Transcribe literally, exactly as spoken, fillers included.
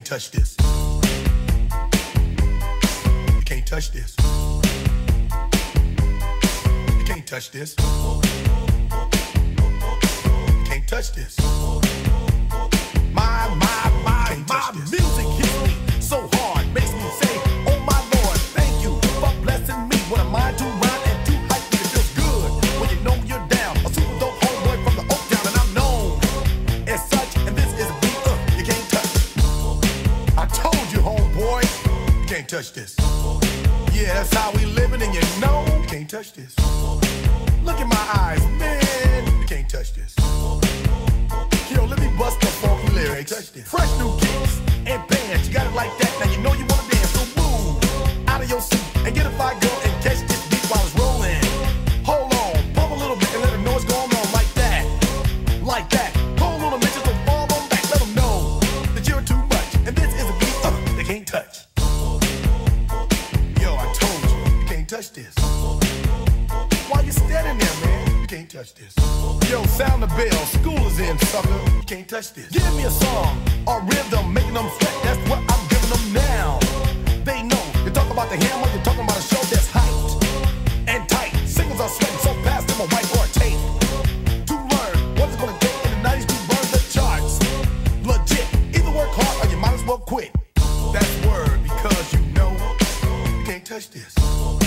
touch this. You can't touch this. You can't touch this. You can't touch this. My, my, my, my music hits me so hard, makes me say, oh my Lord, thank you for blessing me. What am I to rhyme and to hype me? It feels good when you know you're down. A super dope homeboy from the Oak Town, and I'm known as such. And this is a beat uh, you can't touch. I told you, homeboy, you can't touch this. Yeah, that's how we living, and you know you can't touch this. Look in my eyes, man, you can't touch this. Yo, let me bust the funky lyrics. Fresh new kicks and bands, you got it like that. Now you know you wanna dance, so move out of your seat and get a fire girl and catch this beat while it's rolling. Hold on, pump a little bit and let them know what's going on like that, like that. Pull a little bit just to fall on back, let them know that you're too much. And this is a beat uh, they can't touch. Yo, I told you, you can't touch this. Why you standing there, man? You can't touch this. Yo, sound the bell, school is in, sucker. You can't touch this. Give me a song or rhythm, making them sweat. That's what I'm giving them now. They know. You talk about the hammer, you're talking about a show that's hyped and tight. Singles are sweating so fast, them a white or a tape. To learn what's it gonna take in the nineties to burn the charts. Legit. Either work hard or you might as well quit. That's word because you know you can't touch this.